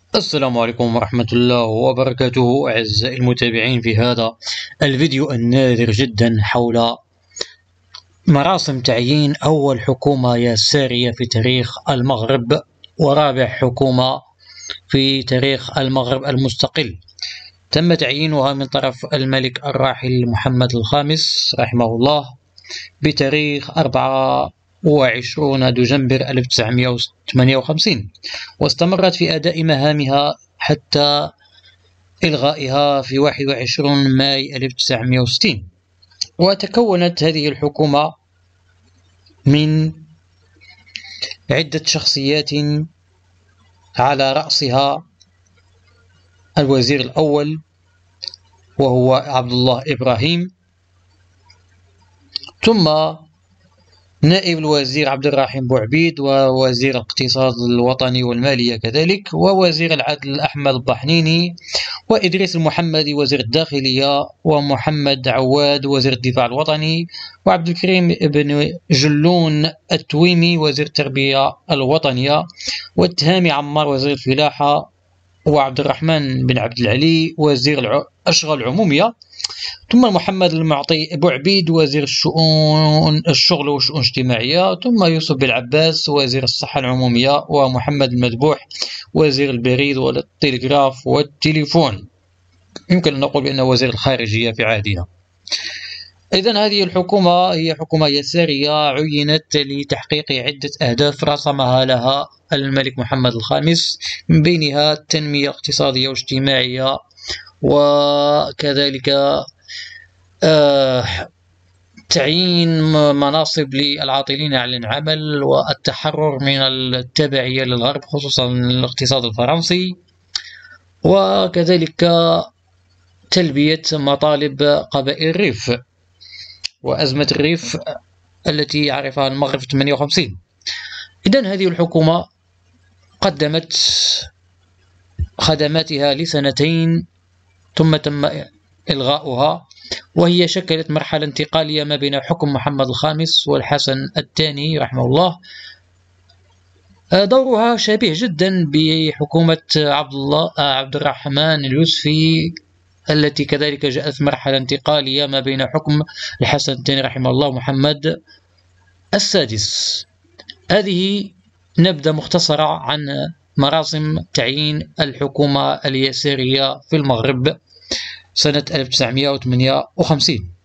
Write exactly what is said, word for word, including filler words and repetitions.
السلام عليكم ورحمة الله وبركاته أعزائي المتابعين في هذا الفيديو النادر جدا حول مراسم تعيين أول حكومة يسارية في تاريخ المغرب ورابع حكومة في تاريخ المغرب المستقل. تم تعيينها من طرف الملك الراحل محمد الخامس رحمه الله بتاريخ أربعة وعشرين دجنبر ألف وتسعمائة وثمانية وخمسين، واستمرت في أداء مهامها حتى إلغائها في واحد وعشرين ماي ألف وتسعمائة وستين. وتكونت هذه الحكومة من عدة شخصيات على رأسها الوزير الأول وهو عبد الله إبراهيم، ثم نائب الوزير عبد الرحيم بوعبيد، ووزير الاقتصاد الوطني والمالية كذلك، ووزير العدل أحمد الضحنيني، وإدريس المحمدي وزير الداخلية، ومحمد عواد وزير الدفاع الوطني، وعبد الكريم بن جلون التويمي وزير التربية الوطنية، والتهامي عمار وزير الفلاحة، وعبد الرحمن بن عبد العلي وزير الأشغال العمومية، ثم محمد المعطي بوعبيد وزير الشؤون الشغل والشؤون الاجتماعية، ثم يوسف بن عباس وزير الصحة العمومية، ومحمد المذبوح وزير البريد والتلغراف والتليفون. يمكن أن نقول بأنه وزير الخارجية في عهدنا. إذن هذه الحكومة هي حكومة يسارية عينت لتحقيق عدة أهداف رسمها لها الملك محمد الخامس، من بينها التنمية الاقتصادية والاجتماعية، وكذلك آه تعيين مناصب للعاطلين عن العمل، والتحرر من التبعية للغرب خصوصا الاقتصاد الفرنسي، وكذلك تلبية مطالب قبائل الريف وأزمة الريف التي يعرفها المغرب في ثمانية وخمسين. إذن هذه الحكومة قدمت خدماتها لسنتين ثم تم إلغاؤها، وهي شكلت مرحلة انتقالية ما بين حكم محمد الخامس والحسن الثاني رحمه الله. دورها شبيه جدا بحكومة عبد الله عبد الرحمن اليوسفي التي كذلك جاءت مرحلة انتقالية ما بين حكم الحسن الثاني رحمه الله محمد السادس. هذه نبذة مختصرة عن مراسم تعيين الحكومة اليسارية في المغرب سنة ألف وتسعمائة وثمانية وخمسين.